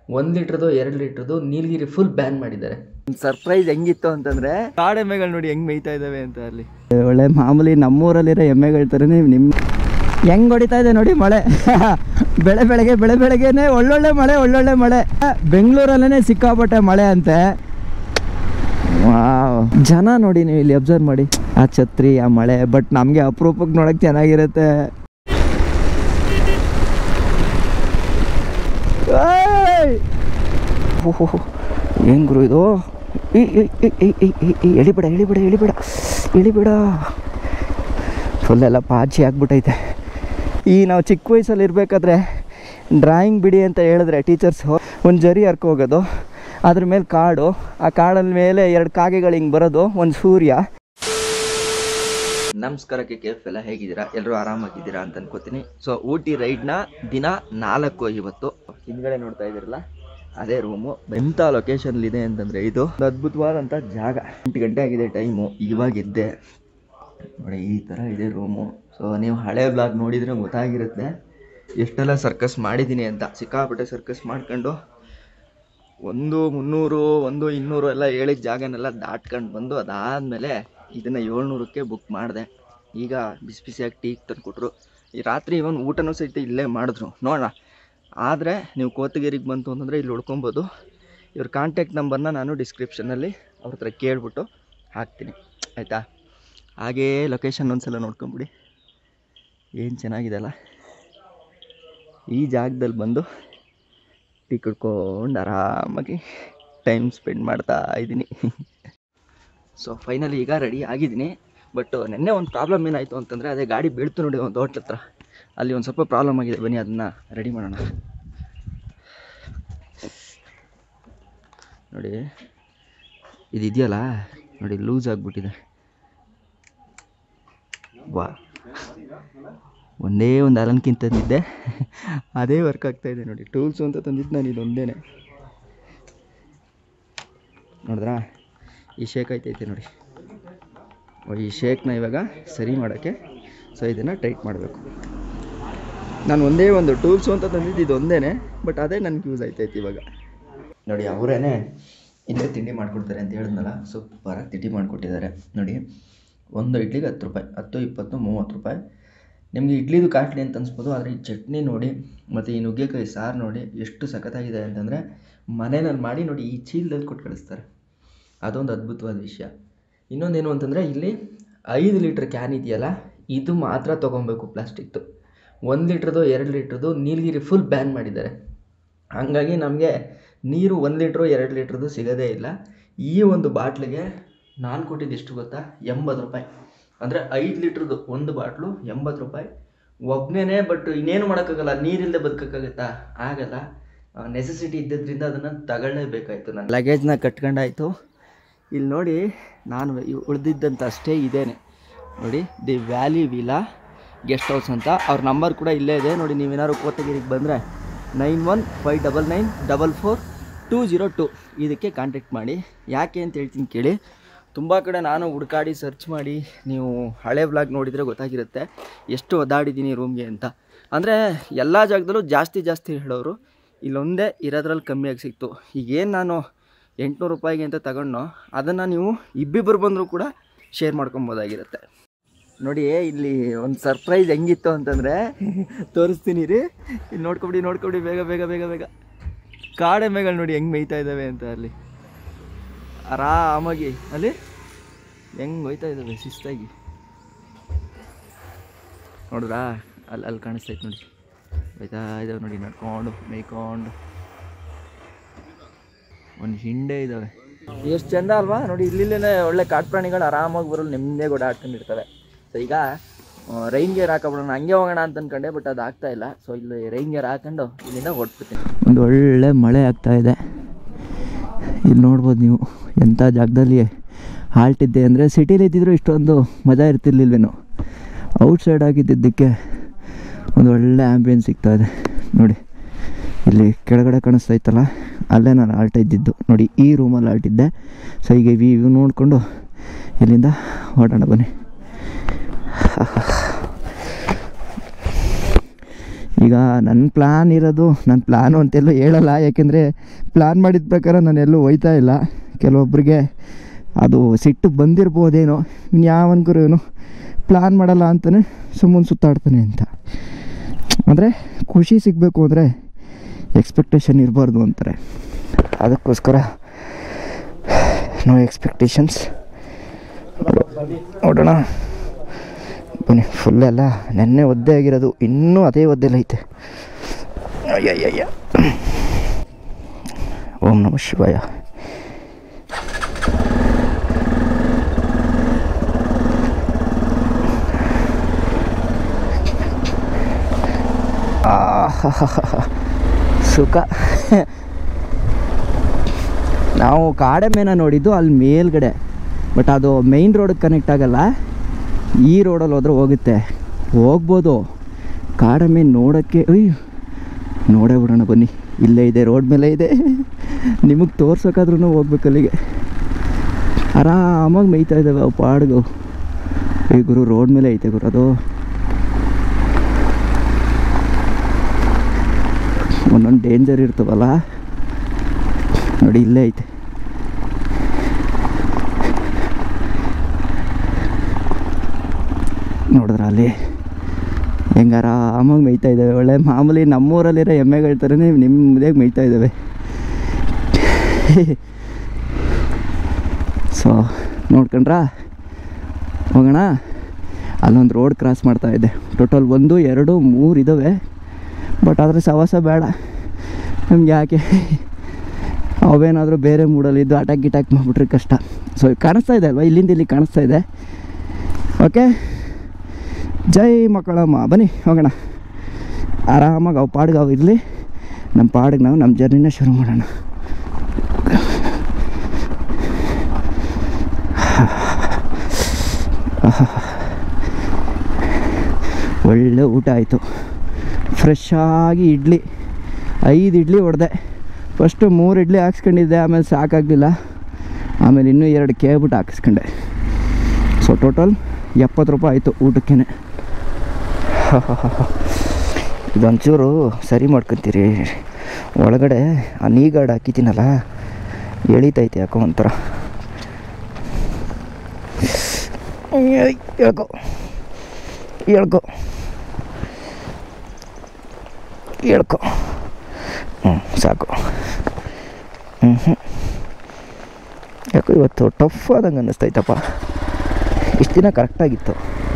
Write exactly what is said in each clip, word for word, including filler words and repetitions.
ಒಂದು ಲೀಟ್ರದು ಎರಡು ಲೀಟ್ರದು ನೀಲಗಿರಿ ಫುಲ್ ಬ್ಯಾನ್ ಮಾಡಿದ್ದಾರೆ. ಸರ್ಪ್ರೈಸ್ ಹೆಂಗಿತ್ತು ಅಂತಂದರೆ ಕಾಡು ಎಮ್ಮೆಗಳು ನೋಡಿ ಹೆಂಗೆ ಮೇಯ್ತಾ ಇದ್ದಾವೆ ಅಂತ. ಅಲ್ಲಿ ಒಳ್ಳೆ ಮಾಮೂಲಿ ನಮ್ಮೂರಲ್ಲಿರೋ ಎಮ್ಮೆಗಳ ಥರನೇ ನಿಮ್ಮ ಹೆಂಗೆ ಹೊಡಿತಾ ಇದೆ ನೋಡಿ ಮಳೆ. ಬೆಳೆ ಬೆಳಗ್ಗೆ ಬೆಳೆ ಬೆಳಗ್ಗೆನೆ ಒಳ್ಳೊಳ್ಳೆ ಮಳೆ ಒಳ್ಳೊಳ್ಳೆ ಮಳೆ. ಬೆಂಗಳೂರಲ್ಲೇ ಸಿಕ್ಕಾಪಟ್ಟೆ ಮಳೆ ಅಂತೆ. ವಾವ್, ಜನ ನೋಡಿ ನೀವು ಇಲ್ಲಿ ಅಬ್ಸರ್ವ್ ಮಾಡಿ, ಆ ಛತ್ರಿ ಆ ಮಳೆ. ಬಟ್ ನಮಗೆ ಅಪರೂಪಕ್ಕೆ ನೋಡೋಕೆ ಚೆನ್ನಾಗಿರುತ್ತೆ. ಓಹೋ ಏನು ಗುರು ಇದು, ಎಳಿಬೇಡ ಎಳಿಬೇಡ ಎಳಿಬೇಡ ಎಳಿಬೇಡ ಫುಲ್ಲೆಲ್ಲ ಪಾಚಿ ಆಗ್ಬಿಟ್ಟೈತೆ. ಈ ನಾವು ಚಿಕ್ಕ ವಯಸ್ಸಲ್ಲಿ ಇರಬೇಕಾದ್ರೆ ಡ್ರಾಯಿಂಗ್ ಬಿಡಿ ಅಂತ ಹೇಳಿದ್ರೆ ಟೀಚರ್ಸು ಒಂದು ಜರಿ ಹರ್ಕೊ ಹೋಗೋದು, ಅದ್ರ ಮೇಲೆ ಕಾಡು, ಆ ಕಾಡಲ್ಲಿ ಮೇಲೆ ಎರಡು ಕಾಗೆಗಳು ಹಿಂಗೆ ಬರೋದು, ಒಂದು ಸೂರ್ಯ. ನಮಸ್ಕಾರಕ್ಕೆ ಕೇಫ್ ಎಲ್ಲ ಹೇಗಿದ್ದೀರಾ? ಎಲ್ಲರೂ ಆರಾಮಾಗಿದ್ದೀರಾ ಅಂತ ಅನ್ಕೋತೀನಿ. ಸೊ ಊಟಿ ರೈಡ್ನ ದಿನ ನಾಲ್ಕು ಇವತ್ತು. ಹಿಂದ್ಗಡೆ ನೋಡ್ತಾ ಇದ್ದೀರಲ್ಲ ಅದೇ ರೂಮು. ಎಂಥ ಲೊಕೇಶನ್ಲಿದೆ ಅಂತಂದರೆ ಇದು ಒಂದು ಅದ್ಭುತವಾದಂಥ ಜಾಗ. ಎಂಟು ಗಂಟೆ ಆಗಿದೆ ಟೈಮು, ಇವಾಗ ಇದ್ದೆ ನೋಡಿ. ಈ ಥರ ಇದೆ ರೂಮು. ಸೊ ನೀವು ಹಳೆ ಬ್ಲಾಗ್ ನೋಡಿದರೆ ಗೊತ್ತಾಗಿರುತ್ತೆ ಎಷ್ಟೆಲ್ಲ ಸರ್ಕಸ್ ಮಾಡಿದ್ದೀನಿ ಅಂತ. ಸಿಕ್ಕಾಪಟ್ಟೆ ಸರ್ಕಸ್ ಮಾಡ್ಕೊಂಡು ಒಂದು ಮುನ್ನೂರು ಒಂದು ಇನ್ನೂರು ಎಲ್ಲ ಹೇಳಿದ ಜಾಗನೆಲ್ಲ ದಾಟ್ಕೊಂಡು ಬಂದು ಅದಾದಮೇಲೆ ಇದನ್ನು ಏಳ್ನೂರಕ್ಕೆ ಬುಕ್ ಮಾಡಿದೆ. ಈಗ ಬಿಸಿ ಬಿಸಿಯಾಗಿ ಟೀ ತಂದು ಕೊಟ್ಟರು. ಈ ರಾತ್ರಿ ಇವನ್ ಊಟನೂ ಸಹಿತ ಇಲ್ಲೇ ಮಾಡಿದ್ರು ನೋಡೋಣ. ಆದರೆ ನೀವು ಕೋತಗಿರಿಗೆ ಬಂತು ಅಂತಂದರೆ ಇಲ್ಲಿ ಉಳ್ಕೊಬೋದು. ಇವ್ರ ಕಾಂಟ್ಯಾಕ್ಟ್ ನಂಬರ್ನ ನಾನು ಡಿಸ್ಕ್ರಿಪ್ಷನಲ್ಲಿ ಅವ್ರ ಹತ್ರ ಕೇಳ್ಬಿಟ್ಟು ಹಾಕ್ತೀನಿ, ಆಯಿತಾ? ಹಾಗೇ ಲೊಕೇಶನ್ ಒಂದು ಸಲ ನೋಡ್ಕೊಂಬಿಡಿ, ಏನು ಚೆನ್ನಾಗಿದೆ ಅಲ್ಲ. ಈ ಜಾಗದಲ್ಲಿ ಬಂದು ಟೀ ಕುಡ್ಕೊಂಡು ಆರಾಮಾಗಿ ಟೈಮ್ ಸ್ಪೆಂಡ್ ಮಾಡ್ತಾ ಇದ್ದೀನಿ. ಸೊ ಫೈನಲಿ ಈಗ ರೆಡಿ ಆಗಿದ್ದೀನಿ. ಬಟ್ ನೆನ್ನೆ ಒಂದು ಪ್ರಾಬ್ಲಮ್ ಏನಾಯಿತು ಅಂತಂದರೆ ಅದೇ ಗಾಡಿ ಬೀಳ್ತು ನೋಡಿ ಒಂದು ಹೋಟ್ಲ್ ಹತ್ರ. ಅಲ್ಲಿ ಒಂದು ಸ್ವಲ್ಪ ಪ್ರಾಬ್ಲಮ್ ಆಗಿದೆ. ಬನ್ನಿ ಅದನ್ನು ರೆಡಿ ಮಾಡೋಣ. ನೋಡಿ ಇದು ಇದೆಯಲ್ಲ ನೋಡಿ, ಲೂಸ್ ಆಗಿಬಿಟ್ಟಿದೆ. ವಾ, ಒಂದೇ ಒಂದು ಅಲನ್ಕಿಂತ ತಂದಿದ್ದೆ, ಅದೇ ವರ್ಕ್ ಆಗ್ತಾಯಿದೆ ನೋಡಿ. ಟೂಲ್ಸು ಅಂತ ತಂದಿದ್ದು ನಾನು ಇದೊಂದೇ ನೋಡಿದ್ರಾ. ಈ ಶೇಕ್ ಆಯ್ತೈತೆ ನೋಡಿ. ಈ ಶೇಕ್ನ ಇವಾಗ ಸರಿ ಮಾಡೋಕ್ಕೆ ಸೊ ಇದನ್ನು ಟೈಟ್ ಮಾಡಬೇಕು. ನಾನು ಒಂದೇ ಒಂದು ಟೂಲ್ಸು ಅಂತ ತಂದಿದ್ದು ಇದೊಂದೇ, ಬಟ್ ಅದೇ ನನಗೆ ಯೂಸ್ ಆಯ್ತೈತೆ ಇವಾಗ. ನೋಡಿ ಅವರೇ ಇಲ್ಲೇ ತಿಂಡಿ ಮಾಡಿಕೊಡ್ತಾರೆ ಅಂತ ಹೇಳಿದ್ನಲ್ಲ, ಸೂಪರಾಗಿ ತಿಂಡಿ ಮಾಡಿಕೊಟ್ಟಿದ್ದಾರೆ ನೋಡಿ. ಒಂದು ಇಡ್ಲಿಗೆ ಹತ್ತು ರೂಪಾಯಿ, ಹತ್ತು ಇಪ್ಪತ್ತು ಮೂವತ್ತು ರೂಪಾಯಿ. ನಿಮಗೆ ಇಡ್ಲಿದು ಕಾಸ್ಟ್ಲಿ ಅಂತ ಅನ್ಸ್ಬೋದು, ಆದರೆ ಈ ಚಟ್ನಿ ನೋಡಿ ಮತ್ತು ಈ ನುಗ್ಗೆಕಾಯಿ ಸಾರು ನೋಡಿ ಎಷ್ಟು ಸಖತ್ತಾಗಿದೆ ಅಂತಂದರೆ ಮನೆಯಲ್ಲಿ ಮಾಡಿ ನೋಡಿ ಈ ಚೀಲದಲ್ಲಿ ಕೊಟ್ಟು ಕಳಿಸ್ತಾರೆ. ಅದೊಂದು ಅದ್ಭುತವಾದ ವಿಷಯ. ಇನ್ನೊಂದೇನು ಅಂತಂದರೆ ಇಲ್ಲಿ ಐದು ಲೀಟ್ರ್ ಕ್ಯಾನ್ ಇದೆಯಲ್ಲ, ಇದು ಮಾತ್ರ ತೊಗೊಬೇಕು ಪ್ಲಾಸ್ಟಿಕ್ದು. ಒಂದು ಲೀಟ್ರದು ಎರಡು ಲೀಟ್ರದು ನೀಲಗಿರಿ ಫುಲ್ ಬ್ಯಾನ್ ಮಾಡಿದ್ದಾರೆ. ಹಾಗಾಗಿ ನಮಗೆ ನೀರು ಒಂದು ಲೀಟ್ರು ಎರಡು ಲೀಟ್ರದು ಸಿಗೋದೇ ಇಲ್ಲ. ಈ ಒಂದು ಬಾಟ್ಲಿಗೆ ನಾನು ಕೊಟ್ಟಿದ್ದು ಎಷ್ಟು ಗೊತ್ತಾ? ಎಂಬತ್ತು ರೂಪಾಯಿ. ಅಂದರೆ ಐದು ಲೀಟ್ರದ್ದು ಒಂದು ಬಾಟ್ಲು ಎಂಬತ್ತು ರೂಪಾಯಿ ಒಬ್ಬನೇ. ಬಟ್ ಇನ್ನೇನು ಮಾಡೋಕ್ಕಾಗಲ್ಲ, ನೀರಿಲ್ಲದೆ ಬದುಕೋಕ್ಕಾಗತ್ತಾ? ಆಗಲ್ಲ. ನೆಸೆಸಿಟಿ ಇದ್ದಿದ್ದರಿಂದ ಅದನ್ನು ತಗೊಳ್ಳೇಬೇಕಾಯ್ತು. ನಾನು ಲಗೇಜ್ನ ಕಟ್ಕೊಂಡಾಯಿತು. ಇಲ್ಲಿ ನೋಡಿ, ನಾನು ಉಳಿದಿದ್ದಂಥ ಸ್ಟೇ ಇದೇನೆ ನೋಡಿ, the valley villa guest house ಅಂತ. ಅವ್ರ ನಂಬರ್ ಕೂಡ ಇಲ್ಲೇ ಇದೆ ನೋಡಿ. ನೀವೇನಾದ್ರು ಕೋತಗಿರಿಗೆ ಬಂದರೆ nine one five double nine double four two zero two ಇದಕ್ಕೆ ಕಾಂಟ್ಯಾಕ್ಟ್ ಮಾಡಿ. ಯಾಕೆ ಅಂತ ಹೇಳ್ತೀನಿ ಕೇಳಿ. ತುಂಬ ಕಡೆ ನಾನು ಹುಡುಕಾಡಿ ಸರ್ಚ್ ಮಾಡಿ, ನೀವು ಹಳೆ ವ್ಲಾಗ್ ನೋಡಿದರೆ ಗೊತ್ತಾಗಿರುತ್ತೆ ಎಷ್ಟು ಒದ್ದಾಡಿದ್ದೀನಿ ರೂಮ್ಗೆ ಅಂತ. ಅಂದರೆ ಎಲ್ಲ ಜಾಗದಲ್ಲೂ ಜಾಸ್ತಿ ಜಾಸ್ತಿ ಹೇಳೋರು, ಇಲ್ಲೊಂದೇ ಇರೋದ್ರಲ್ಲಿ ಕಮ್ಮಿಯಾಗಿ ಸಿಕ್ತು. ಈಗೇನು ನಾನು ಎಂಟುನೂರು ರೂಪಾಯಿಗೆ ಅಂತ ತಗೊಂಡು ಅದನ್ನು ನೀವು ಇಬ್ಬಿಬ್ಬರು ಬಂದರೂ ಕೂಡ ಶೇರ್ ಮಾಡ್ಕೊಬೋದಾಗಿರುತ್ತೆ. ನೋಡಿ ಇಲ್ಲಿ ಒಂದು ಸರ್ಪ್ರೈಸ್ ಹೆಂಗಿತ್ತು ಅಂತಂದರೆ ತೋರಿಸ್ತೀನಿ ರೀ. ಇಲ್ಲಿ ನೋಡ್ಕೊಬಿಡಿ ನೋಡ್ಕೊಬಿಡಿ ಬೇಗ ಬೇಗ ಬೇಗ ಬೇಗ ಕಾಡೆಮ್ಮೆಗಳು ನೋಡಿ ಹೆಂಗೆ ಮೇಯ್ತಾ ಇದ್ದಾವೆ ಅಂತ. ಅಲ್ಲಿ ಆರಾಮಾಗಿ ಅಲ್ಲಿ ಹೆಂಗೆ ಹೋಯ್ತಾ ಇದ್ದಾವೆ ಶಿಸ್ತಾಗಿ. ನೋಡಿದ್ರಾ? ಅಲ್ಲಿ ಅಲ್ಲಿ ಕಾಣಿಸ್ತೈತೆ ನೋಡಿ, ಹೋಯ್ತಾ ಇದ್ದಾವೆ ನೋಡಿ ನಡ್ಕೊಂಡು ಮೇಯ್ಕೊಂಡು. ಒಂದು ಹಿಂಡೆ ಇದ್ದಾವೆ, ಎಷ್ಟು ಚೆಂದ ಅಲ್ವಾ ನೋಡಿ. ಇಲ್ಲಿಲ್ಲೇ ಒಳ್ಳೆ ಕಾಡು ಪ್ರಾಣಿಗಳು ಆರಾಮಾಗಿ ಬರೋಲ್ಲ, ನೆಮ್ಮದಿಯಾಗಿ ಓಡಾಡ್ಕೊಂಡಿರ್ತವೆ. ಸೊ ಈಗ ರೈನ್ ಗೇರ್ ಹಾಕೊಬಿಡೋಣ, ಹಂಗೆ ಹೋಗೋಣ ಅಂತ ಅಂದ್ಕೊಂಡೆ, ಬಟ್ ಅದು ಆಗ್ತಾ ಇಲ್ಲ. ಸೊ ಇಲ್ಲಿ ರೈನ್ ಗೇರ್ ಹಾಕೊಂಡು ಇಲ್ಲಿಂದ ಹೊರಟ್ಬಿಡ್ತೀನಿ. ಒಂದು ಒಳ್ಳೆ ಮಳೆ ಆಗ್ತಾ ಇದೆ. ಇಲ್ಲಿ ನೋಡ್ಬೋದು ನೀವು ಎಂಥ ಜಾಗದಲ್ಲಿ ಹಾಲ್ಟಿದ್ದೆ. ಅಂದರೆ ಸಿಟಿಲಿ ಇದ್ದಿದ್ರು ಇಷ್ಟೊಂದು ಮಜಾ ಇರ್ತಿರ್ಲಿಲ್ವೇನೋ. ಔಟ್ಸೈಡ್ ಆಗಿದ್ದಕ್ಕೆ ಒಂದು ಒಳ್ಳೆ ಆ್ಯಂಬಿಯನ್ಸ್ ಸಿಗ್ತಾ ಇದೆ ನೋಡಿ. ಇಲ್ಲಿ ಕೆಳಗಡೆ ಕಾಣಿಸ್ತೈತಲ್ಲ, ಅಲ್ಲೇ ನಾನು ಆಲ್ಟ ಇದ್ದಿದ್ದು ನೋಡಿ. ಈ ರೂಮಲ್ಲಿ ಆಲ್ಟಿದ್ದೆ. ಸೊ ಈಗ ಇವು ನೋಡಿಕೊಂಡು ಇಲ್ಲಿಂದ ಹೊರಡೋಣ ಬನ್ನಿ. ಈಗ ನನ್ನ ಪ್ಲ್ಯಾನ್ ಇರೋದು, ನನ್ನ ಪ್ಲ್ಯಾನು ಅಂತೆಲ್ಲೂ ಹೇಳಲ್ಲ, ಯಾಕೆಂದರೆ ಪ್ಲ್ಯಾನ್ ಮಾಡಿದ ಪ್ರಕಾರ ನಾನು ಎಲ್ಲೂ ಹೋಯ್ತಾ ಇಲ್ಲ. ಕೆಲವೊಬ್ಬರಿಗೆ ಅದು ಸಿಟ್ಟು ಬಂದಿರ್ಬೋದೇನೋ, ಇನ್ಯಾವನ್ಗೂ ಇವನು ಪ್ಲ್ಯಾನ್ ಮಾಡಲ್ಲ ಅಂತಲೇ ಸುಮ್ಮನೆ ಸುತ್ತಾಡ್ತಾನೆ ಅಂತ. ಅಂದರೆ ಖುಷಿ ಸಿಗಬೇಕು ಅಂದರೆ ಎಕ್ಸ್ಪೆಕ್ಟೇಷನ್ ಇರಬಾರ್ದು ಅಂತಾರೆ. ಅದಕ್ಕೋಸ್ಕರ ನೋ ಎಕ್ಸ್ಪೆಕ್ಟೇಷನ್ಸ್. ನೋಡೋಣ ಬನ್ನಿ. ಫುಲ್ಲೆಲ್ಲ ನೆನ್ನೆ ಒದ್ದೆ ಆಗಿರೋದು, ಇನ್ನೂ ಅದೇ ಒದ್ದೆಲ್ಲ ಐತೆ. ಅಯ್ಯಯ್ಯ. ಓಂ ನಮಃ ಶಿವಾಯ. ಸುಖ. ನಾವು ಕಾಡೆಮ್ಮೆನ ನೋಡಿದ್ದು ಅಲ್ಲಿ ಮೇಲ್ಗಡೆ, ಬಟ್ ಅದು ಮೇಯ್ನ್ ರೋಡಿಗೆ ಕನೆಕ್ಟ್ ಆಗಲ್ಲ. ಈ ರೋಡಲ್ಲಿ ಹೋದ್ರೆ ಹೋಗುತ್ತೆ, ಹೋಗ್ಬೋದು. ಕಾಡೆಮ್ಮೆ ನೋಡೋಕ್ಕೆ ಅಯ್ಯೋ ನೋಡೇ ಬಿಡೋಣ ಬನ್ನಿ. ಇಲ್ಲೇ ಇದೆ, ರೋಡ್ ಮೇಲೆ ಇದೆ. ನಿಮಗೆ ತೋರ್ಸೋಕ್ಕಾದ್ರೂ ಹೋಗ್ಬೇಕು ಅಲ್ಲಿಗೆ. ಆರಾಮಾಗಿ ಮೇಯ್ತಾ ಇದ್ದಾವೆ ಅವು ಪಾಡ್ಗು. ಈ ಗುರು ರೋಡ್ ಮೇಲೆ ಐತೆ ಗುರು ಅದು. ಒಂದೊಂದು ಡೇಂಜರ್ ಇರ್ತವಲ್ಲ ನೋಡಿ, ಇಲ್ಲೇ ಐತೆ. ನೋಡಿದ್ರ ಅಲ್ಲಿ ಹೆಂಗೆ ಆರಾಮಾಗಿ ಮೇಯ್ತಾ ಇದ್ದಾವೆ. ಒಳ್ಳೆ ಮಾಮೂಲಿ ನಮ್ಮೂರಲ್ಲಿರೋ ಎಮ್ಮೆಗಳ ಥರನೇ ನಿಮ್ಮದೇ ಮೇಯ್ತಾ ಇದ್ದಾವೆ. ಸೊ ನೋಡ್ಕೊಂಡ್ರಾ, ಹೋಗೋಣ. ಅಲ್ಲೊಂದು ರೋಡ್ ಕ್ರಾಸ್ ಮಾಡ್ತಾ ಇದೆ. ಟೋಟಲ್ ಒಂದು ಎರಡು ಮೂರು ಇದ್ದಾವೆ, ಬಟ್ ಆದರೆ ಸವಾಸ ಬೇಡ ನಮ್ಗೆ. ಯಾಕೆ ಅವೇನಾದರೂ ಬೇರೆ ಮೂಡಲ್ಲಿದ್ದು ಅಟ್ಯಾಕ್ ಗಿಟ್ಯಾಕ್ ಮಾಡಿಬಿಟ್ರೆ ಕಷ್ಟ. ಸೊ ಕಾಣಿಸ್ತಾ ಇದೆ ಅಲ್ವಾ, ಇಲ್ಲಿಂದ ಇಲ್ಲಿ ಕಾಣಿಸ್ತಾ ಇದೆ. ಓಕೆ, ಜೈ ಮಕ್ಕಳಮ್ಮ. ಬನ್ನಿ ಹೋಗೋಣ. ಆರಾಮಾಗಿ ಅವು ಪಾಡ್ಗೆ ಅವು ಇರಲಿ, ನಮ್ಮ ಪಾಡಿಗೆ ನಾವು ನಮ್ಮ ಜರ್ನಿನ ಶುರು ಮಾಡೋಣ. ಒಳ್ಳೆ ಊಟ ಆಯಿತು. ಫ್ರೆಶ್ ಆಗಿ ಇಡ್ಲಿ, ಐದು ಇಡ್ಲಿ ಹೊಡೆದೆ. ಫಸ್ಟು ಮೂರು ಇಡ್ಲಿ ಹಾಕ್ಸ್ಕೊಂಡಿದ್ದೆ, ಆಮೇಲೆ ಸಾಕಾಗಲಿಲ್ಲ. ಆಮೇಲೆ ಇನ್ನೂ ಎರಡು ಕೇಳ್ಬಿಟ್ಟು ಹಾಕಿಸ್ಕೊಂಡೆ. ಸೊ ಟೋಟಲ್ ಎಪ್ಪತ್ತು ರೂಪಾಯಿ ಆಯಿತು ಊಟಕ್ಕೇ. ಇದೊಂಚೂರು ಸರಿ ಮಾಡ್ಕೊತೀರಿ. ಒಳಗಡೆ ಆ ನೀ ಗಾರ್ಡ್ ಹಾಕಿದ್ದೀನಲ್ಲ, ಎಳಿತೈತೆ ಯಾಕೋ ಒಂಥರ. ಹೇಳ್ಕೊ ಹೇಳ್ಕೊ ಹೇಳ್ಕೊ ಹ್ಞೂ ಸಾಕು. ಹ್ಞೂ ಹ್ಞೂ ಯಾಕೋ ಇವತ್ತು ಟಫ್ ಆದಂಗೆ ಅನ್ನಿಸ್ತೈತಪ್ಪ. ಇಷ್ಟು ದಿನ ಕರೆಕ್ಟಾಗಿತ್ತು.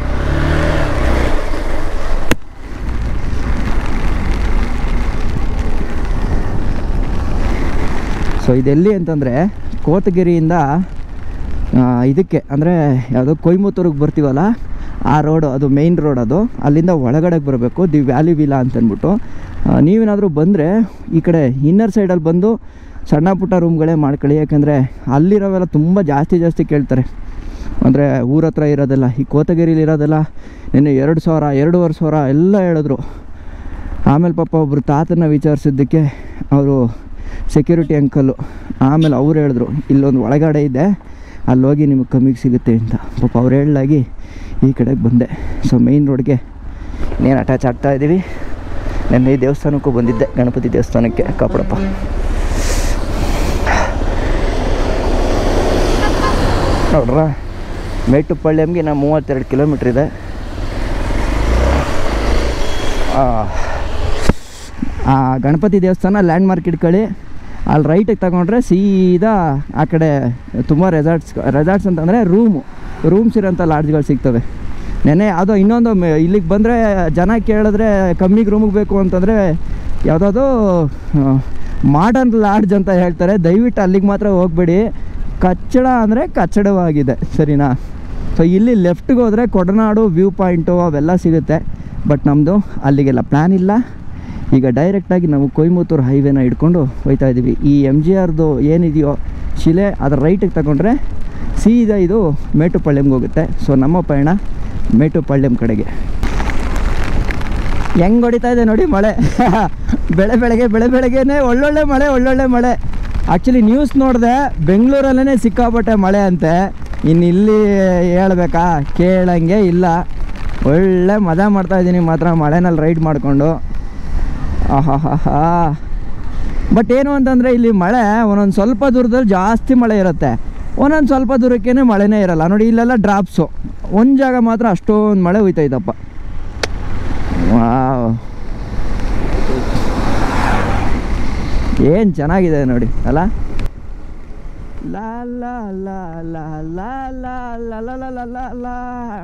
ಸೊ ಇದೆಲ್ಲಿ ಅಂತಂದರೆ ಕೋತಗಿರಿಯಿಂದ ಇದಕ್ಕೆ ಅಂದರೆ ಯಾವುದೋ ಕೊಯಮತ್ತೂರಿಗೆ ಬರ್ತೀವಲ್ಲ, ಆ ರೋಡು, ಅದು ಮೇಯ್ನ್ ರೋಡ್. ಅದು ಅಲ್ಲಿಂದ ಒಳಗಡೆಗೆ ಬರಬೇಕು, ದಿ ವ್ಯಾಲಿ ವಿಲಾ ಅಂತಂದ್ಬಿಟ್ಟು. ನೀವೇನಾದರೂ ಬಂದರೆ ಈ ಕಡೆ ಇನ್ನರ್ ಸೈಡಲ್ಲಿ ಬಂದು ಸಣ್ಣ ಪುಟ್ಟ ರೂಮ್ಗಳೇ ಮಾಡ್ಕೊಳ್ಳಿ. ಯಾಕಂದರೆ ಅಲ್ಲಿರೋವೆಲ್ಲ ತುಂಬ ಜಾಸ್ತಿ ಜಾಸ್ತಿ ಕೇಳ್ತಾರೆ. ಅಂದರೆ ಊರ ಹತ್ರ ಇರೋದೆಲ್ಲ, ಈ ಕೋತಗಿರಿಲಿ ಇರೋದೆಲ್ಲ ನಿನ್ನೆ ಎರಡು ಸಾವಿರ ಎರಡೂವರೆ ಸಾವಿರ ಎಲ್ಲ ಹೇಳಿದ್ರು. ಆಮೇಲೆ ಪಾಪ ಒಬ್ಬರು ತಾತನ ವಿಚಾರಿಸಿದ್ದಕ್ಕೆ ಅವರು ಸೆಕ್ಯೂರಿಟಿ ಅಂಕಲ್ಲು, ಆಮೇಲೆ ಅವ್ರು ಹೇಳಿದ್ರು ಇಲ್ಲೊಂದು ಒಳಗಡೆ ಇದೆ, ಅಲ್ಲಿ ಹೋಗಿ ನಿಮಗೆ ಕಮ್ಮಿಗೆ ಸಿಗುತ್ತೆ ಅಂತ. ಪಾಪ ಅವ್ರು ಹೇಳಲಾಗಿ ಈ ಕಡೆಗೆ ಬಂದೆ. ಸೊ ಮೇಯ್ನ್ ರೋಡ್ಗೆ ಇನ್ನೇನು ಅಟ್ಯಾಚ್ ಆಗ್ತಾಯಿದ್ದೀವಿ. ನೆನ್ನೆ ಈ ದೇವಸ್ಥಾನಕ್ಕೂ ಬಂದಿದ್ದೆ, ಗಣಪತಿ ದೇವಸ್ಥಾನಕ್ಕೆ ಕಾಪಡಪ್ಪ. ನೋಡ್ರ, ಮೇಟುಪಾಳ್ಯಂಗೆ ನಾ ಮೂವತ್ತೆರಡು ಕಿಲೋಮೀಟ್ರ್ ಇದೆ. ಆ ಗಣಪತಿ ದೇವಸ್ಥಾನ ಲ್ಯಾಂಡ್ ಮಾರ್ಕ್ ಇಟ್ಕೊಳ್ಳಿ. ಅಲ್ಲಿ ರೈಟಿಗೆ ತಗೊಂಡ್ರೆ ಸೀದಾ ಆ ಕಡೆ ತುಂಬ ರೆಸಾರ್ಟ್ಸ್ ರೆಸಾರ್ಟ್ಸ್ ಅಂತಂದರೆ ರೂಮು ರೂಮ್ಸ್ ಇರೋಂಥ ಲಾಡ್ಜ್ಗಳು ಸಿಗ್ತವೆ. ನೆನ್ನೆ ಯಾವುದೋ ಇನ್ನೊಂದು ಇಲ್ಲಿಗೆ ಬಂದರೆ ಜನ ಕೇಳಿದ್ರೆ ಕಮ್ಮಿಗೆ ರೂಮಿಗೆ ಬೇಕು ಅಂತಂದರೆ ಯಾವುದಾದ್ರು ಮಾಡರ್ನ್ ಲಾಡ್ಜ್ ಅಂತ ಹೇಳ್ತಾರೆ. ದಯವಿಟ್ಟು ಅಲ್ಲಿಗೆ ಮಾತ್ರ ಹೋಗಬೇಡಿ, ಕಚ್ಚಡ ಅಂದರೆ ಕಚ್ಚಡವಾಗಿದೆ, ಸರಿನಾ? ಸೊ ಇಲ್ಲಿ ಲೆಫ್ಟ್ಗೆ ಹೋದರೆ ಕೊಡನಾಡು ವ್ಯೂ ಪಾಯಿಂಟು ಅವೆಲ್ಲ ಸಿಗುತ್ತೆ. ಬಟ್ ನಮ್ಮದು ಅಲ್ಲಿಗೆಲ್ಲ ಪ್ಲ್ಯಾನ್ ಇಲ್ಲ. ಈಗ ಡೈರೆಕ್ಟಾಗಿ ನಾವು ಕೊಯಮತ್ತೂರು ಹೈವೇನ ಹಿಡ್ಕೊಂಡು ಹೋಗ್ತಾ ಇದ್ದೀವಿ. ಈ ಎಮ್ ಜಿ ಆರ್ದು ಏನಿದೆಯೋ ಶಿಲೆ, ಅದರ ರೈಟಿಗೆ ತಗೊಂಡ್ರೆ ಸೀದಾ ಇದು ಮೇಟುಪಾಳ್ಯಂಗೆ ಹೋಗುತ್ತೆ. ಸೊ ನಮ್ಮ ಪಯಣ ಮೇಟುಪಾಳ್ಯಂ ಕಡೆಗೆ. ಹೆಂಗೆ ಹೊಡಿತಾ ಇದೆ ನೋಡಿ ಮಳೆ. ಬೆಳೆ ಬೆಳಗ್ಗೆ ಬೆಳೆ ಬೆಳಗ್ಗೆನೇ ಒಳ್ಳೊಳ್ಳೆ ಮಳೆ ಒಳ್ಳೊಳ್ಳೆ ಮಳೆ. ಆ್ಯಕ್ಚುಲಿ ನ್ಯೂಸ್ ನೋಡಿದೆ, ಬೆಂಗಳೂರಲ್ಲೇ ಸಿಕ್ಕಾಪಟ್ಟೆ ಮಳೆ ಅಂತೆ. ಇನ್ನು ಇಲ್ಲಿ ಹೇಳ್ಬೇಕಾ, ಕೇಳಂಗೆ ಇಲ್ಲ. ಒಳ್ಳೆ ಮಜಾ ಮಾಡ್ತಾಯಿದ್ದೀನಿ ಮಾತ್ರ ಮಳೆನಲ್ಲಿ ರೈಡ್ ಮಾಡಿಕೊಂಡು. ಆಹಾ ಹಾ ಹಾ. ಬಟ್ ಏನು ಅಂತಂದರೆ ಇಲ್ಲಿ ಮಳೆ ಒಂದೊಂದು ಸ್ವಲ್ಪ ದೂರದಲ್ಲಿ ಜಾಸ್ತಿ ಮಳೆ ಇರುತ್ತೆ, ಒಂದೊಂದು ಸ್ವಲ್ಪ ದೂರಕ್ಕೇ ಮಳೆನೇ ಇರಲ್ಲ ನೋಡಿ. ಇಲ್ಲೆಲ್ಲ ಡ್ರಾಪ್ಸು, ಒಂದು ಜಾಗ ಮಾತ್ರ ಅಷ್ಟೊಂದು ಮಳೆ ಹೋಯ್ತೈತಪ್ಪ. ವಾವ್, ಏನು ಚೆನ್ನಾಗಿದೆ ನೋಡಿ ಅಲ್ಲ. ಲಾ ಲಾ ಲಾ ಲಾ ಲಾ ಲಾ ಲಾ ಲಾ ಲಾ ಲಾ ಲಾ ಲಾ.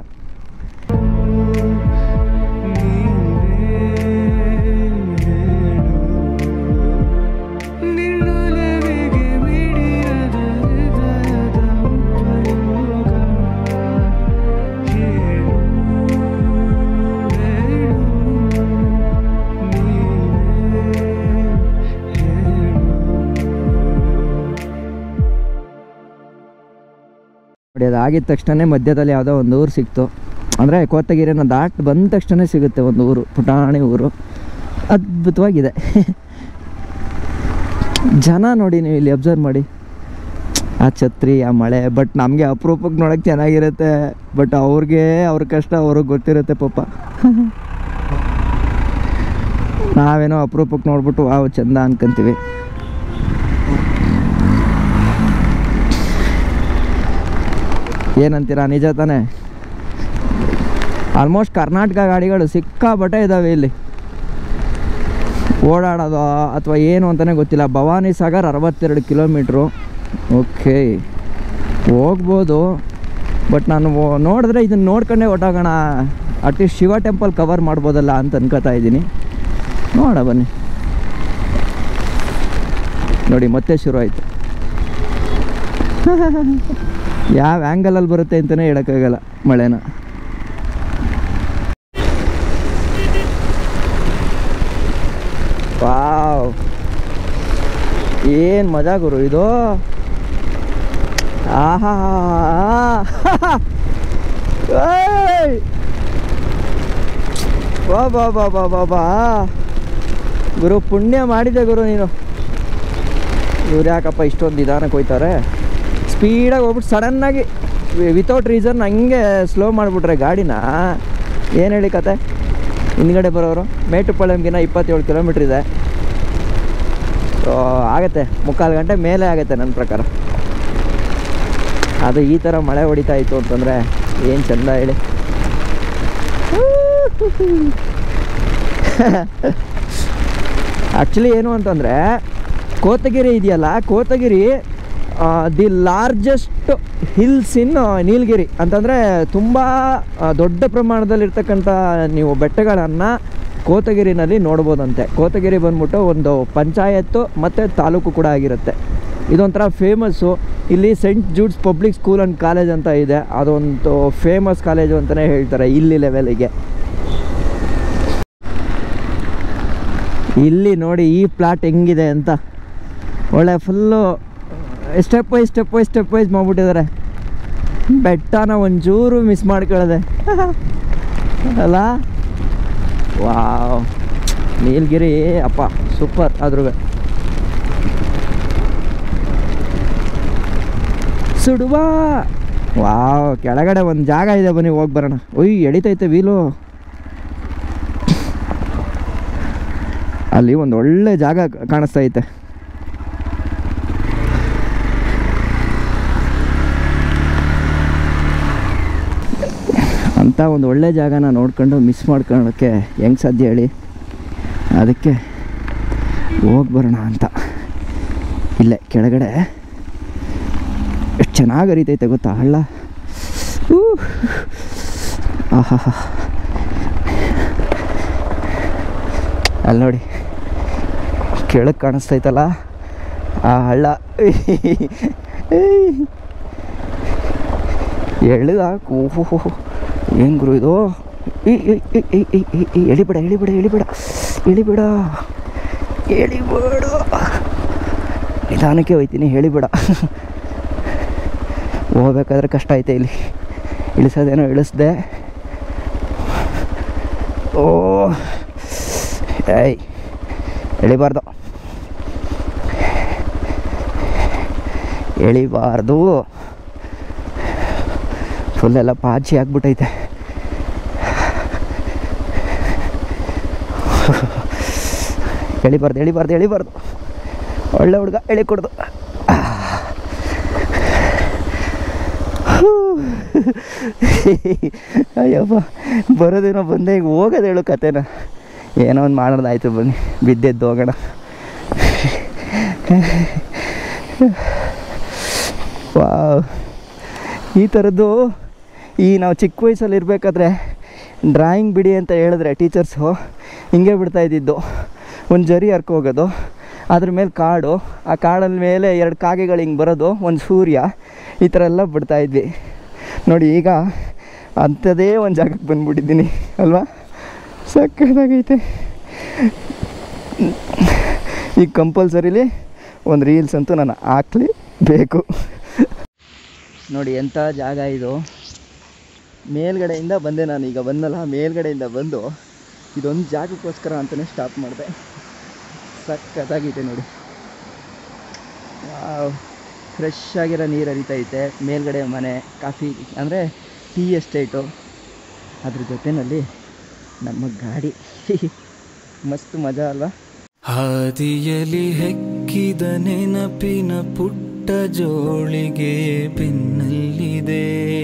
ನೋಡಿ ಅದು ಆಗಿದ ತಕ್ಷಣ ಮಧ್ಯದಲ್ಲಿ ಯಾವುದೋ ಒಂದು ಊರು ಸಿಕ್ತು, ಅಂದರೆ ಕೋತಗಿರಿನ ದಾಟ್ ಬಂದ ತಕ್ಷಣ ಸಿಗುತ್ತೆ ಒಂದು ಊರು, ಪುಟಾಣಿ ಊರು, ಅದ್ಭುತವಾಗಿದೆ. ಜನ ನೋಡಿ ನೀವು ಇಲ್ಲಿ ಅಬ್ಸರ್ವ್ ಮಾಡಿ, ಆ ಛತ್ರಿ, ಆ ಮಳೆ. ಬಟ್ ನಮಗೆ ಅಪರೂಪಕ್ಕೆ ನೋಡೋಕ್ಕೆ ಚೆನ್ನಾಗಿರುತ್ತೆ, ಬಟ್ ಅವ್ರಿಗೆ ಅವ್ರ ಕಷ್ಟ ಅವ್ರಿಗೆ ಗೊತ್ತಿರುತ್ತೆ ಪಾಪ. ನಾವೇನೋ ಅಪರೂಪಕ್ಕೆ ನೋಡ್ಬಿಟ್ಟು ವಾವ್ ಚಂದ ಅನ್ಕೊಂತೀವಿ. ಏನಂತೀರಾ, ನಿಜ ತಾನೇ? ಆಲ್ಮೋಸ್ಟ್ ಕರ್ನಾಟಕ ಗಾಡಿಗಳು ಸಿಕ್ಕಾಪಟ್ಟೆ ಇದ್ದಾವೆ ಇಲ್ಲಿ. ಓಡಾಡೋದು ಅಥವಾ ಏನು ಅಂತಲೇ ಗೊತ್ತಿಲ್ಲ. ಭವಾನಿ ಸಾಗರ್ ಅರವತ್ತೆರಡು ಕಿಲೋಮೀಟ್ರು. ಓಕೆ, ಹೋಗ್ಬೋದು, ಬಟ್ ನಾನು ನೋಡಿದ್ರೆ ಇದನ್ನು ನೋಡ್ಕೊಂಡೇ ಹೊಟ್ಟೋಗೋಣ, ಅಟ್ಲೀಸ್ಟ್ ಶಿವ ಟೆಂಪಲ್ ಕವರ್ ಮಾಡ್ಬೋದಲ್ಲ ಅಂತ ಅನ್ಕೋತಾ ಇದ್ದೀನಿ. ನೋಡ ಬನ್ನಿ. ನೋಡಿ ಮತ್ತೆ ಶುರು ಆಯಿತು. ಯಾವ ಆ್ಯಂಗಲಲ್ಲಿ ಬರುತ್ತೆ ಅಂತಲೇ ಹೇಳೋಕ್ಕಾಗಲ್ಲ ಮಳೆನ. ವಾವ್, ಏನು ಮಜಾ ಗುರು ಇದು. ಆಹಾ, ಬಾ ಬಾ ಬಾ ಬಾ ಬಾ ಬಾ ಗುರು, ಪುಣ್ಯ ಮಾಡಿದೆ ಗುರು ನೀನು. ಇವ್ರು ಯಾಕಪ್ಪ ಇಷ್ಟೊಂದು ನಿಧಾನಕ್ಕೆ ಹೋಯ್ತಾರೆ? ಸ್ಪೀಡಾಗಿ ಹೋಗ್ಬಿಟ್ಟು ಸಡನ್ನಾಗಿ ವಿತೌಟ್ ರೀಸನ್ ಹಂಗೆ ಸ್ಲೋ ಮಾಡಿಬಿಟ್ರೆ ಗಾಡಿನ. ಏನು ಹೇಳಿ ಕತೆ? ಹಿಂದ್ಗಡೆ ಬರೋರು ಮೇಟುಪಾಳ್ಯಂಗಿನ ಇಪ್ಪತ್ತೇಳು ಕಿಲೋಮೀಟ್ರ್ ಇದೆ, ಆಗುತ್ತೆ ಮುಕ್ಕಾಲು ಗಂಟೆ ಮೇಲೆ ಆಗುತ್ತೆ ನನ್ನ ಪ್ರಕಾರ. ಅದು ಈ ಥರ ಮಳೆ ಹೊಡಿತಾ ಇತ್ತು ಅಂತಂದರೆ ಏನು ಚೆಂದ ಹೇಳಿ. ಆ್ಯಕ್ಚುಲಿ ಏನು ಅಂತಂದರೆ ಕೋತಗಿರಿ ಇದೆಯಲ್ಲ, Kotagiri the largest hills in Nilgiri ಅಂತಂದರೆ ತುಂಬ ದೊಡ್ಡ ಪ್ರಮಾಣದಲ್ಲಿರ್ತಕ್ಕಂಥ ನೀವು ಬೆಟ್ಟಗಳನ್ನು ಕೋತಗಿರಿನಲ್ಲಿ ನೋಡ್ಬೋದಂತೆ. ಕೋತಗಿರಿ ಬಂದ್ಬಿಟ್ಟು ಒಂದು ಪಂಚಾಯತ್ತು ಮತ್ತು ತಾಲೂಕು ಕೂಡ ಆಗಿರುತ್ತೆ. ಇದೊಂಥರ ಫೇಮಸ್ಸು. ಇಲ್ಲಿ saint Jude's public school and college ಅಂತ ಇದೆ, ಅದೊಂದು ಫೇಮಸ್ ಕಾಲೇಜು ಅಂತಲೇ ಹೇಳ್ತಾರೆ ಇಲ್ಲಿ ಲೆವೆಲಿಗೆ. ಇಲ್ಲಿ ನೋಡಿ ಈ ಪ್ಲಾಟ್ ಹೆಂಗಿದೆ ಅಂತ, ಒಳ್ಳೆ full step wise step wise step wise ಮಾಡಿಬಿಟ್ಟಿದ್ದಾರೆ. ಬೆಟ್ಟನ ಒಂಚೂರು ಮಿಸ್ ಮಾಡ್ಕೊಳ್ಳದೆ ಅಲ್ಲ. ವಾವ್, ನೀಲಗಿರಿ ಅಪ್ಪ ಸೂಪರ್. ಅದ್ರ ಸುಡುವ ವಾವ್, ಕೆಳಗಡೆ ಒಂದು ಜಾಗ ಇದೆ, ಬನ್ನಿ ಹೋಗಿ ಬರೋಣ. ಒಯ್ ಎಳಿತೈತೆ ವೀಲು. ಅಲ್ಲಿ ಒಂದು ಒಳ್ಳೆ ಜಾಗ ಕಾಣಿಸ್ತೈತೆ. ಅಂತ ಒಂದು ಒಳ್ಳೆ ಜಾಗನ ನೋಡ್ಕೊಂಡು ಮಿಸ್ ಮಾಡ್ಕೊಳ್ಳೋಕ್ಕೆ ಹೆಂಗೆ ಸಾಧ್ಯ ಹೇಳಿ? ಅದಕ್ಕೆ ಹೋಗಿ ಬರೋಣ ಅಂತ. ಇಲ್ಲೇ ಕೆಳಗಡೆ ಎಷ್ಟು ಚೆನ್ನಾಗಿ ಹರಿತೈತೆ ಗೊತ್ತಾ ಹಳ್ಳ. ಆಹಾ, ಅಲ್ಲಿ ನೋಡಿ ಕೆಳಗೆ ಕಾಣಿಸ್ತೈತಲ್ಲ ಆ ಹಳ್ಳ. ಎಳ್ದ ಓಹೋ, ಏನು ಗುರು ಇದು? ಎಳಿಬೇಡ ಎಳಿಬೇಡ ಎಳಿಬೇಡ ಎಳಿಬೇಡ ಎಳಿಬೇಡ, ನಿಧಾನಕ್ಕೆ ಹೋಯ್ತೀನಿ, ಹೇಳಿಬೇಡ. ಹೋಗ್ಬೇಕಾದ್ರೆ ಕಷ್ಟ ಐತೆ ಇಲ್ಲಿ. ಇಳಿಸೋದೇನೋ ಇಳಿಸ್ದೆ. ಓ ಏಯ್, ಎಳಿಬಾರ್ದು ಎಳಿಬಾರ್ದು ಫುಲ್ಲೆಲ್ಲ ಪಾಚಿ ಆಗ್ಬಿಟ್ಟೈತೆ. ಎಳಿಬಾರ್ದು ಎಳಿಬಾರ್ದು ಎಳಿಬಾರ್ದು ಒಳ್ಳೆ ಹುಡುಗ ಎಳಿ ಕೊಡ್ದು. ಅಯ್ಯಪ್ಪ ಬರೋದೇನೋ ಬಂದೆ, ಈಗ ಹೋಗೋದು ಹೇಳು ಕತೆನ. ಏನೋ ಒಂದು ಮಾಡೋದಾಯ್ತು, ಬನ್ನಿ ಬಿದ್ದೆದ್ದು ಹೋಗೋಣ. ವಾವ್, ಈ ಥರದ್ದು ಈ ನಾವು ಚಿಕ್ಕ ವಯಸ್ಸಲ್ಲಿ ಇರಬೇಕಾದ್ರೆ ಡ್ರಾಯಿಂಗ್ ಬಿಡಿ ಅಂತ ಹೇಳಿದ್ರೆ ಟೀಚರ್ಸು ಹಿಂಗೆ ಬಿಡ್ತಾ ಇದ್ದಿದ್ದು. ಒಂದು ಜರಿ ಹರ್ಕೋಗೋದು, ಅದ್ರ ಮೇಲೆ ಕಾಡು, ಆ ಕಾಡಲ್ ಮೇಲೆ ಎರಡು ಕಾಗೆಗಳು ಹಿಂಗೆ ಬರೋದು, ಒಂದು ಸೂರ್ಯ, ಈ ಥರ ಎಲ್ಲ ಬಿಡ್ತಾಯಿದ್ವಿ ನೋಡಿ. ಈಗ ಅಂಥದ್ದೇ ಒಂದು ಜಾಗಕ್ಕೆ ಬಂದುಬಿಟ್ಟಿದ್ದೀನಿ ಅಲ್ವಾ, ಸಕ್ಕತ್ತಾಗೈತೆ. ಈಗ ಕಂಪಲ್ಸರಿಲಿ ಒಂದು ರೀಲ್ಸ್ ಅಂತೂ ನಾನು ಹಾಕ್ಲೇಬೇಕು ನೋಡಿ. ಎಂಥ ಜಾಗ ಇದು. ಮೇಲ್ಗಡೆಯಿಂದ ಬಂದೆ ನಾನು, ಈಗ ಬಂದಲ್ಲ ಮೇಲ್ಗಡೆಯಿಂದ ಬಂದು ಇದೊಂದು ಜಾಗಕ್ಕೋಸ್ಕರ ಅಂತಲೇ ಸ್ಟಾಪ್ ಮಾಡಿದೆ. ಸಕ್ಕತ್ತಾಗೈತೆ ನೋಡಿ. ಫ್ರೆಶ್ ಆಗಿರೋ ನೀರು ಹರಿತೈತೆ, ಮೇಲ್ಗಡೆ ಮನೆ, ಕಾಫಿ ಅಂದರೆ ಟೀ ಎಸ್ಟೇಟು, ಅದ್ರ ಜೊತೆಯಲ್ಲಿ ನಮ್ಮ ಗಾಡಿ. ಮಸ್ತ್ ಮಜಾ ಅಲ್ವಾ. ಹಾದಿಯಲಿ ಹೆಕ್ಕಿದ ನೆನಪಿನ ಪುಟ್ಟ ಜೋಳಿಗೆ ಬೆನ್ನಲ್ಲಿದೆ,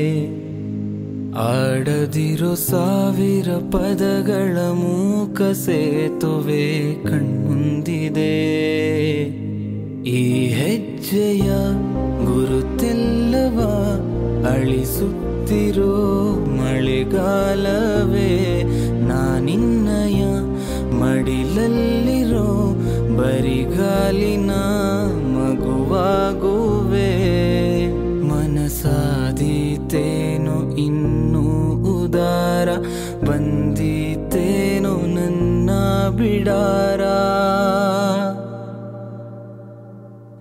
ಆಡದಿರೋ ಸಾವಿರ ಪದಗಳ ಮೂಕ ಸೇತುವೆ ಕಣ್ಮುಂದಿದೆ. ಈ ಹೆಜ್ಜೆಯ ಗುರುತೆಲ್ಲವ ಅಳಿಸುತ್ತಿರೋ ಮಳೆಗಾಲವೇ, ನಾನಿನ್ನಯ ಮಡಿಲಲ್ಲಿರೋ ಬರಿಗಾಲಿನ